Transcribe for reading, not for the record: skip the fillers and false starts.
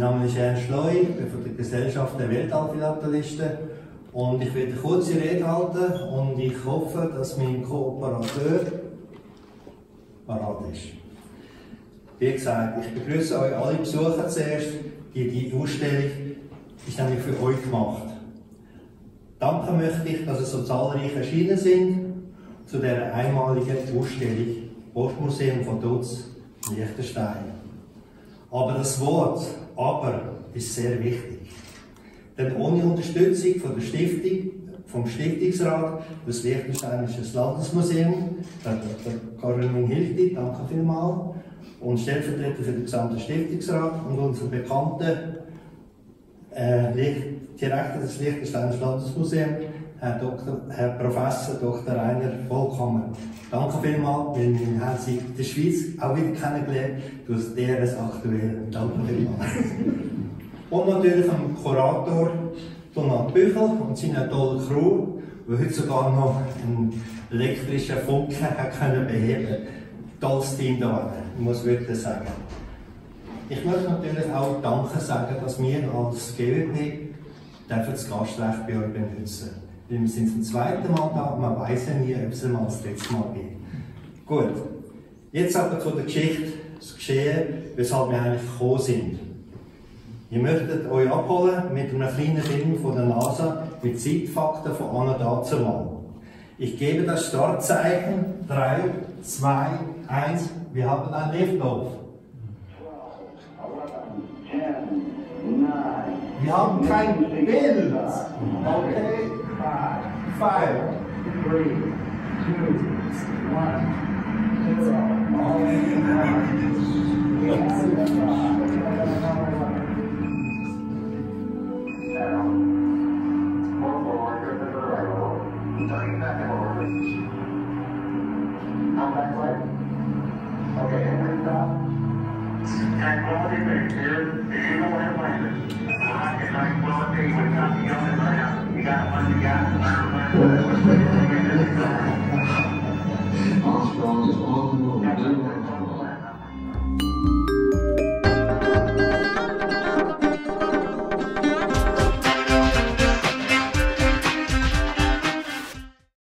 Name ist Ernst Leu, ich bin von der Gesellschaft der Weltallphilatelisten und ich werde eine kurze Rede halten und ich hoffe, dass mein Kooperateur parat ist. Wie gesagt, ich begrüße euch alle Besucher zuerst. Die Ausstellung ist nämlich für euch gemacht. Danken möchte ich, dass es so zahlreich erschienen sind zu dieser einmaligen Ausstellung Postmuseum von Dutz, Liechtenstein. Aber das Wort «aber» ist sehr wichtig. Denn ohne Unterstützung von der Stiftung, vom Stiftungsrat des Liechtensteinischen Landesmuseums, der Caroline Hilti, danke vielmals, und Stellvertreter für den gesamten Stiftungsrat und unseren bekannten Direktor des Liechtensteinischen Landesmuseums, Herr Professor Dr. Rainer Volkhammer. Danke vielmals, weil wir haben Sie in der Schweiz auch wieder kennengelernt, durch DRS aktuell. Danke vielmals. Und natürlich am Kurator Donat Büchel und seiner tollen Crew, die heute sogar noch einen elektrischen Funken können beheben. Tolles Team da, ich muss wirklich sagen. Ich möchte natürlich auch Danke sagen, dass wir als GWP das Gastrecht bei euch benutzen. Weil wir sind zum zweiten Mal da, man weiß ja nie, ob es mal das letzte Mal geht. Gut, jetzt aber zu der Geschichte, das Geschehen, weshalb wir eigentlich gekommen sind. Ihr möchtet euch abholen mit einem kleinen Film von der NASA mit Zeitfakten von Anna dazumal. Ich gebe das Startzeichen. 3, 2, 1, wir haben ein Liftoff. Wir haben kein Bild. Okay. 5, 3, 2, 1, Armstrong is on.